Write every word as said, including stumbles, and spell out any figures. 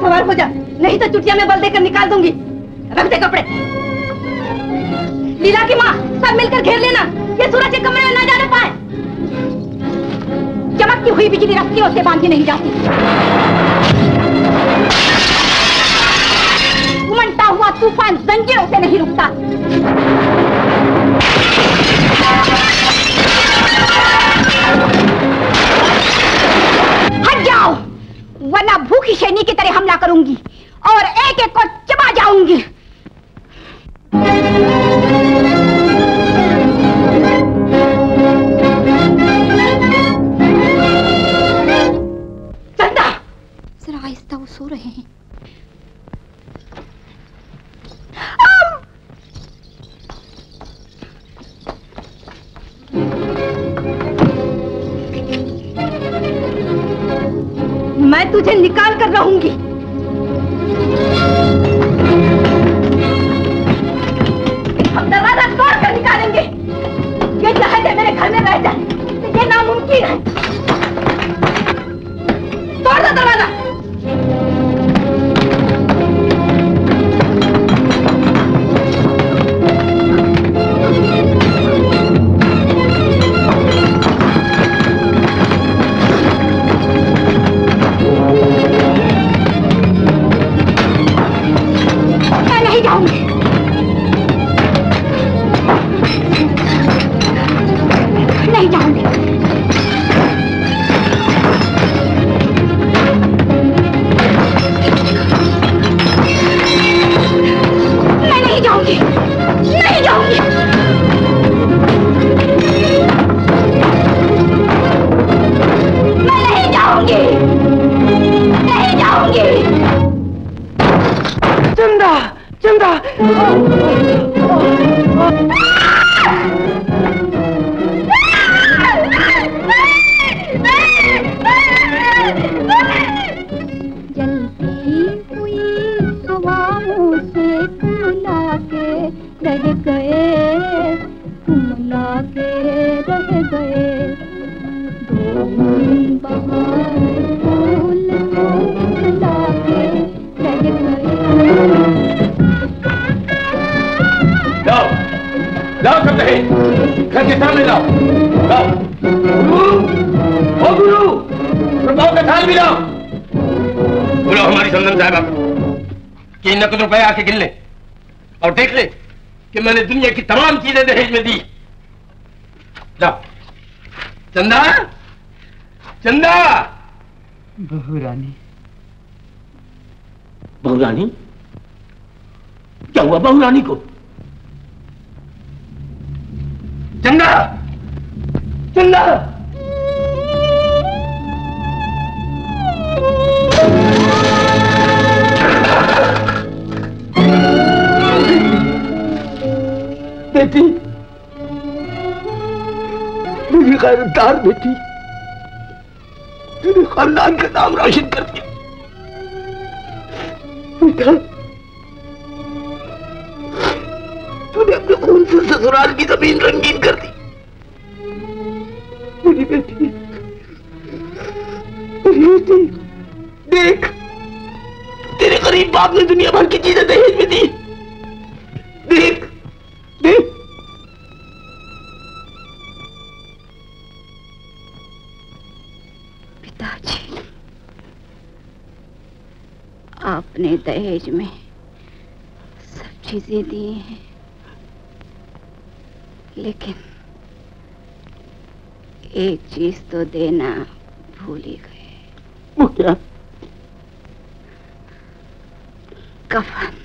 सवार हो जा, नहीं तो चुटिया में बल देकर निकाल दूंगी। रख दे कपड़े। लीला की माँ, सब मिलकर घेर लेना, ये सूरज के कमरे में ना जाने पाए। चमकती हुई बिजली रस्सियों से बांधी नहीं जाती, उमड़ता हुआ तूफान जंजीरों से नहीं रुकता। हट जाओ, वरना भूखी शेरनी की तरह हमला करूंगी और एक एक को चबा जाऊंगी। चंदा, जरा आहिस्ता, वो सो रहे हैं। मैं तुझे निकाल कर रहूंगी। हम दरवाजा तोड़ कर निकालेंगे। ये दहेज है, मेरे घर में रह जाए, ये नामुमकिन है। तोड़ दो दरवाजा। रुपए आके गिन ले और देख ले कि मैंने दुनिया की तमाम चीजें दहेज में दी। जाओ। चंदा, चंदा। बहू रानी। बहू रानी? क्या हुआ बहू रानी को? चंदा, चंदा। बेटी, मेरी गैरतदार बेटी, तूने खानदान का नाम रोशन कर दिया। बेटा, तूने अपने खून से ससुराल की जमीन रंगीन कर दी। मेरी बेटी, मेरी बेटी, देख, तेरे गरीब बाप ने दुनिया भर की चीजें दहेज में दी। देख, देख। पिताजी, आपने दहेज में सब चीजें दी हैं, लेकिन एक चीज तो देना भूल ही गए। वो क्या? कफन।